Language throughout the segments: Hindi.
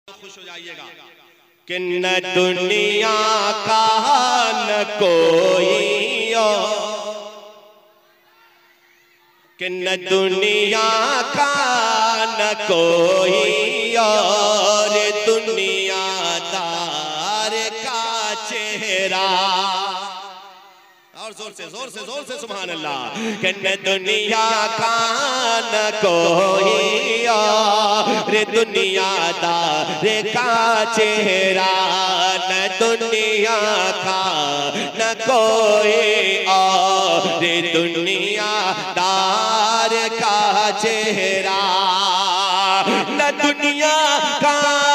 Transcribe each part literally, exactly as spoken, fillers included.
खुश हो जाइएगा कि न दुनिया का न कोई और, कि न दुनिया का न कोई और, दुनियादार का चेहरा। और जोर से जोर से जोर से सुभान अल्लाह। कि न दुनिया का न कोई और, दुनियादार का चेहरा। न दुनिया का न कोई और, दुनियादार का चेहरा। न दुनिया का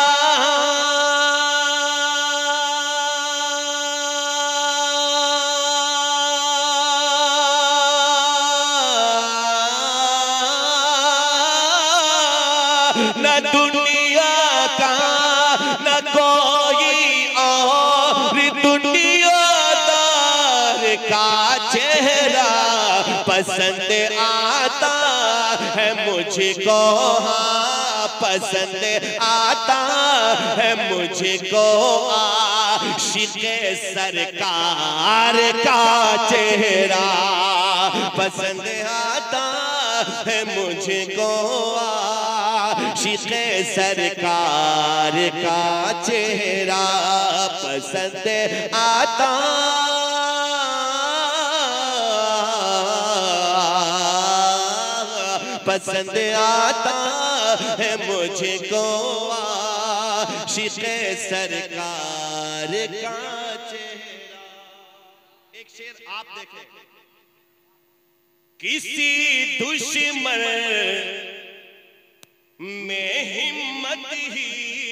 न दुनिया का न कोई और, दुनियादार का चेहरा पसंद आता है मुझको। हाँ पसंद आता है मुझको आशिक़े सरकार का चेहरा। पसंद आता है मुझको आशिक़े सरकार का चेहरा। पसंद आता पसंद आता है मुझको आशिक़े सरकार का चेहरा। एक शेर आप देखें। किसी दुश्मन में हिम्मत ही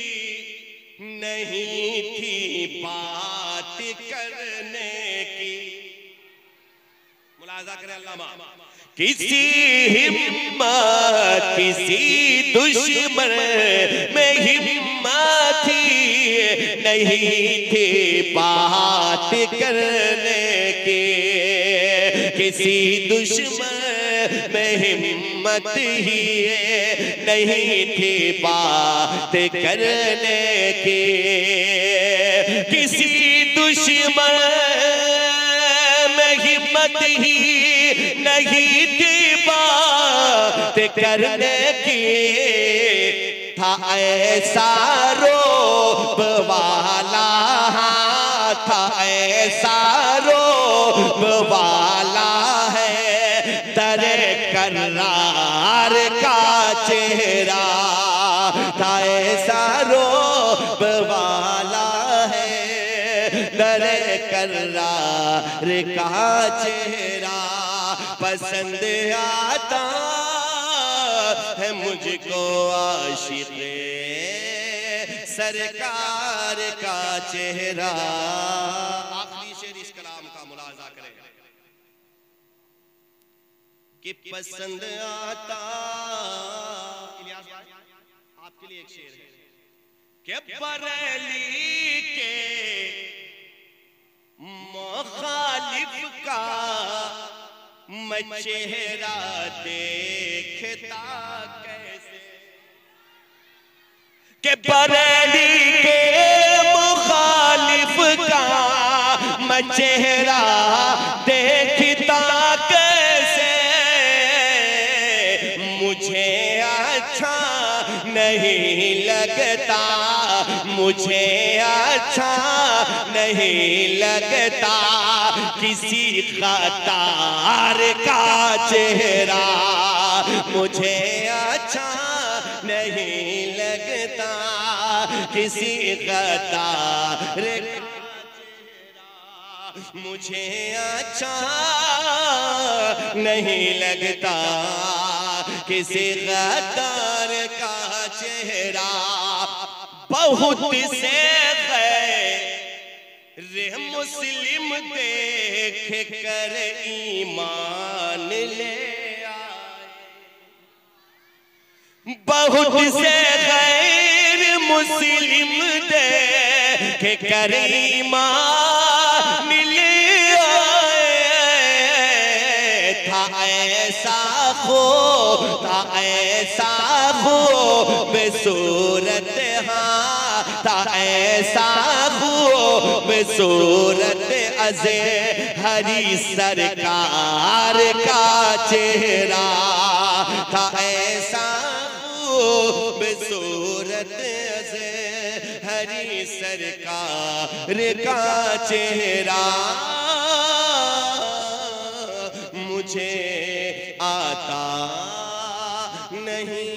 नहीं थी बात करने की। मुलाज़ा करें अल्लामा। किसी हिम्मत किसी दुश्मन में हिम्मत ही नहीं थी बात करने की। किसी दुश्मन में हिम्मत ही नहीं थी बात करने की। किसी दुश्मन में हिम्मत ही नहीं थी बात करने की। था ऐसा रोब वाला, था ऐसा रोब वाला है दरे करार का चेहरा। था ऐसा रोब वाला है दरे करार का चेहरा। पसंद आता है मुझको आशिक़े सरकार का चेहरा। आखिरी शेर इस कलाम का मुलाज़ा करें कि पसंद आता। इलियास भाई आपके लिए एक शेर है कि बरेली के मुखालिफ का मैं चेहरा देखता कैसे। के बरेली के मुखालिफ का मैं चेहरा देखता कैसे। मुझे अच्छा नहीं लगता, मुझे अच्छा नहीं लगता किसी ख़तार का चेहरा। मुझे अच्छा नहीं लगता किसी ख़तार का चेहरा। मुझे अच्छा नहीं लगता किसी ख़तार का चेहरा। बहुत से रे मुस्लिम देख कर ईमान ले आए। बहुत से गैर मुस्लिम देख कर ईमान ले आए। था ऐसा खो था ऐसा खो बेसूरत हाँ था ऐसा खूबसूरत अज़े हरी सरकार का चेहरा, था ऐसा खूबसूरत अज़े हरी सरकार का चेहरा। मुझे आता नहीं